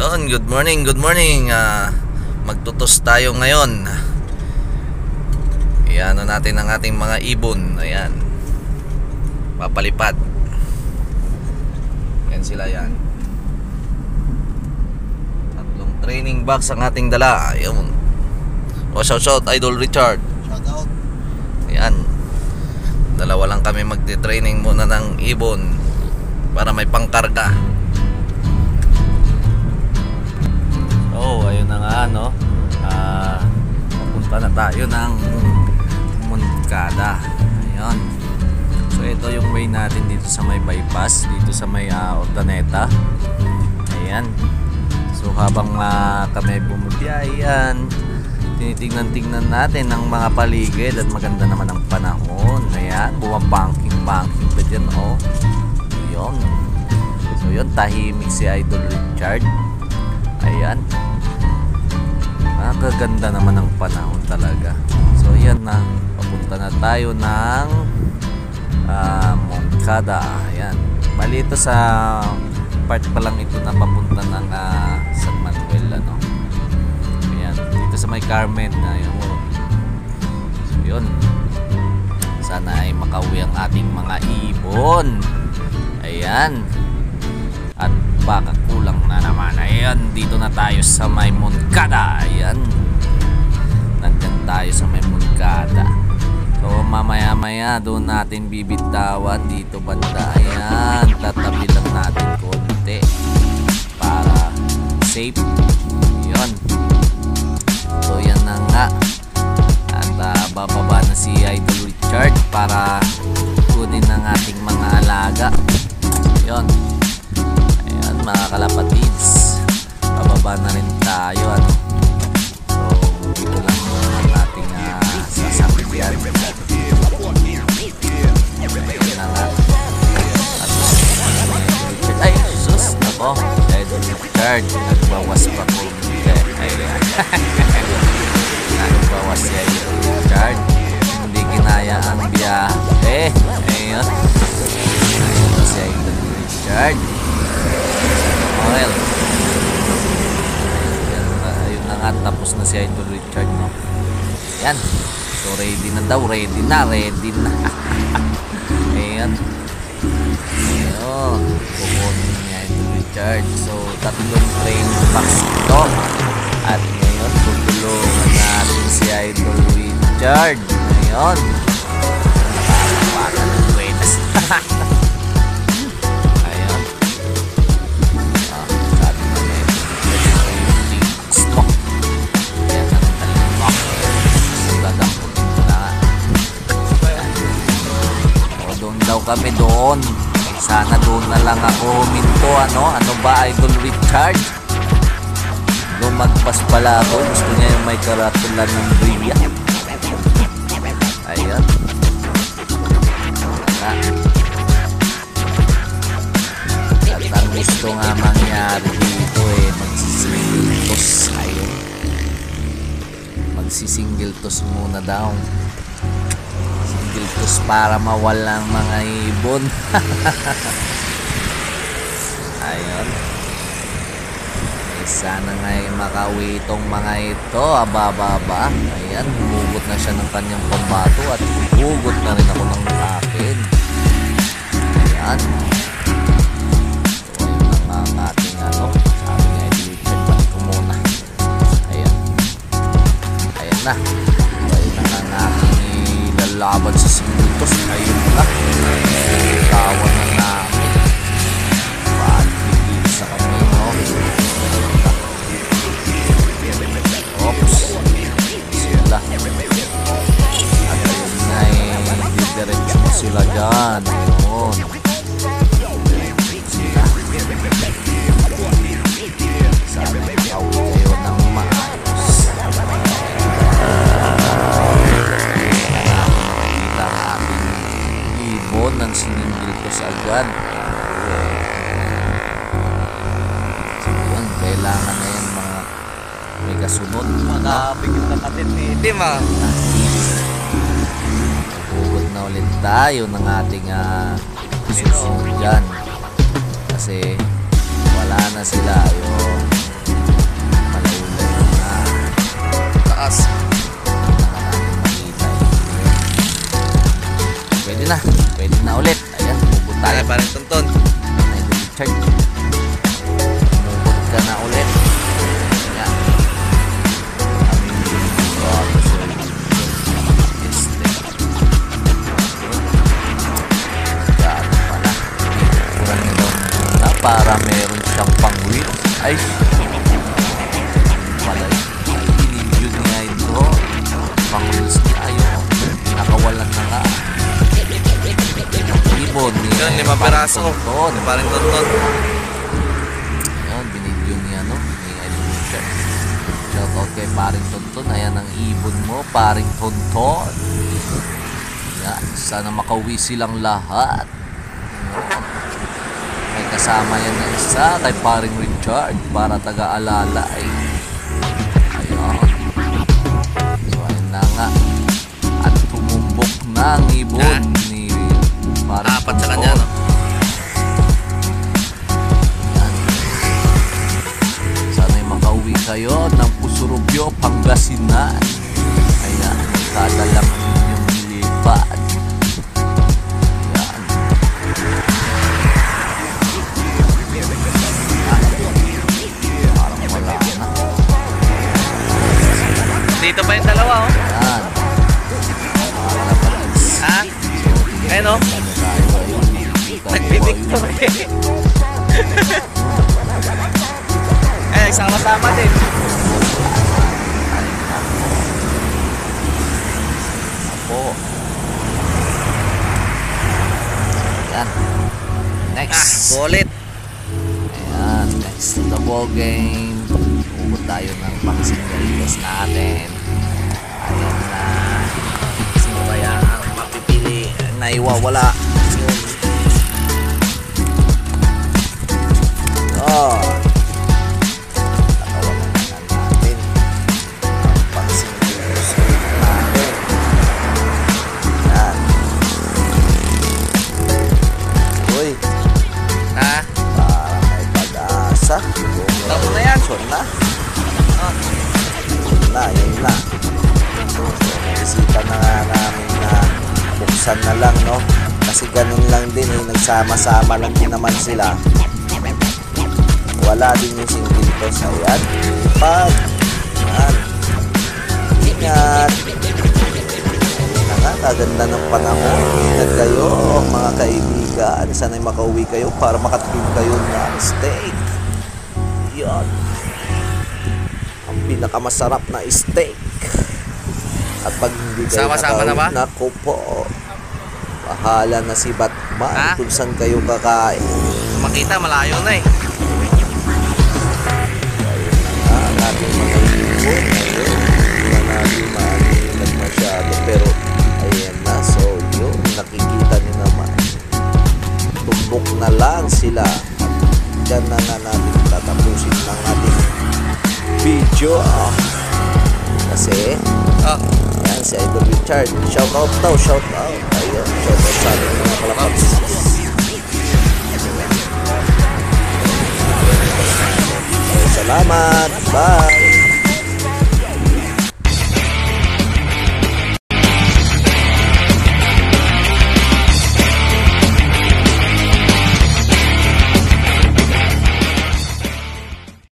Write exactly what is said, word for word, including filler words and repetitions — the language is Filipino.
Ayun, good morning, good morning. Uh, magtutos tayo ngayon. Iano natin ang ating mga ibon. Ayan. Papalipad. Yan sila yan. Tatlong training box ang ating dala. Ayun. O shout shout Idol Richard. Shout out. Ayan. Dalawa lang kami magti-training muna ng ibon para may pangkarga. Oh, ayun na nga, no? Ah, papunta na tayo ng Moncada. Ayun. So ito yung way natin dito sa may bypass, dito sa may uh, Urdaneta. Ayan. So habang uh, kami bumubiyahe, ayan, tinitingnan-tingnan natin ang mga paligid at maganda naman ang panahon. Ayan, bumabangking-bangking pa dyan, oh. Ayun. So yun, tahimik si Idol Richard. Ayan. Nakaganda naman ang panahon talaga. So yan na, papunta na tayo ng uh, Moncada. Ayan. Bali ito sa part pa lang ito na papunta ng uh, San Manuel, ano. Ayan. Dito sa may Carmen na yun. So yun. Sana ay makauwi ang ating mga ibon. Ayan. At baka kulang na naman. Ayan, dito na tayo sa may Moncada. Ayan, nandyan tayo sa may Moncada. So mamaya maya doon natin bibitawan dito banda. Ayan, tatabi lang natin konti para safe. Ayan. So yan na nga. At uh, bababa na si Idol Richard para kunin ang ating mga alaga. Ayan, mga kalapatids, pababa na rin tayo, ano. So dito lang ang ating uh, sasakyan. Ayun na nga. At Richard, ay sus, nako, Idol Richard, nagbawas pa ko. Ayan. Nagbawas si Idol Richard, hindi kinaya ang biyahe. Ayun. Ayun si Idol Richard. Well, ayun na nga, tapos na si Idol Richard, no? Yan. So ready na daw, ready na, ready na. Ayan. Ayun, kukunin ni Idol Richard. So tatlong train box ito. At ngayon, tutulungan natin si Idol Richard. Ayun. Nakakapakan ng buenas. Kami doon, sana doon na lang ako huminto, ano ano ba Idol Richard? Lumagpas pala ako, gusto niya yung may karatulan ng Bria. Ayan. At ang gusto nga mangyari dito eh, magsisingle toss. Ayun, magsisingle toss muna daw, giltos para mawala ang mga ibon. Ayun. Eh, sana nga ay makauwi itong mga ito. Ababa-aba. Ayan, humugot na siya ng kanyang pambato at hugot na rin ako ng akin. Ayan. So ayun na nga ang ating ano, sabi nga i-delete back ko muna. Ayan. Ayan na. So ayun na nga ang ating laban sa sinultos. Ayun na, tawan na namin. Patigil sa kami, no? Oops, sila. At ayun na eh, didiretso mo sila dyan. Ayun sila. Sana ikaw kayo ng maayos. Nang siningil ko sa agad. So yun, kailangan na yan mga may kasunod. Makapigil na kapit ni Tim, ah. Hugot na ulit tayo ng ating uh, susunod dyan. Kasi wala na sila. Yung para meron siyang pang-win. Ay, wala yun nga ito. Pang-wins niya yun. Nakawalan na nga. Yung ibon ni Yun, lima peraso. Tonton. Di pa rin tonton. Yun, binidyo niya no, ni Edwin. Shoutout kay paring Tonton. Ayan ang ibon mo, paring Tonton. Yan, sana makauwi silang lahat. Yun. May kasama yan na isa kay paring Richard para taga-alala eh. Ayun. So ayun na nga. At tumumbok na ang ibon ni paring Apat sa Tonton. kanya, no? Yan. Sana'y makauwi kayo ng Pusurubyo, Pangasinan. Ayan, magkadalang ang inyong nilipad. Yan. Parang wala na. Dito pa yung dalawa, oh. Yan. Parang napalis. Ha? Ayun, oh. Ano tayo, ayun. Nagpipicture eh. Eh, sama-sama din. Apo. Yan. Next. Ah, bullet. Ayan, next to the ball game. Ubod tayo ng pang-singles natin. Ayan na. Sino ba yan ang mapipili? Naiwawala. Yun. Oh. Nakawalan na natin. Ang pang-singles natin. Ayan. Uy. Ha? Parang may pag-asa. Tama na yan. Yun na. Oh. Yun na, yun na. So, naisipan na nga namin na buksan na lang, no? Kasi ganun lang din, eh. Nagsama-sama lang din naman sila. Wala din yung single toss. Ayan. Pag. Ayan. Ingat. Ayun na nga, kaganda ng panahon. Ingat kayo, mga kaibigan. Sana'y makauwi kayo para makatikim kayo ng steak. Yan. Ang pinakamasarap na steak. At pag hindi kayo Sama-sama na ba? naku po. Bahala na si Batman Ha? kung saan kayo kakain. Makita, malayo na eh. Ah, ang ating mga ibon. Ayun. Hindi na natin maanilag masyado. Pero, ayan na. So, yun. Nakikita nyo naman. Tumbok na lang sila. At dyan na na natin tatapusin ng ating video. Kasi, Oh. ayan si Idol Richard. Shout out daw. Shout out. Ayun. Shout out sa ating mga kalapats. Salamat. Bye.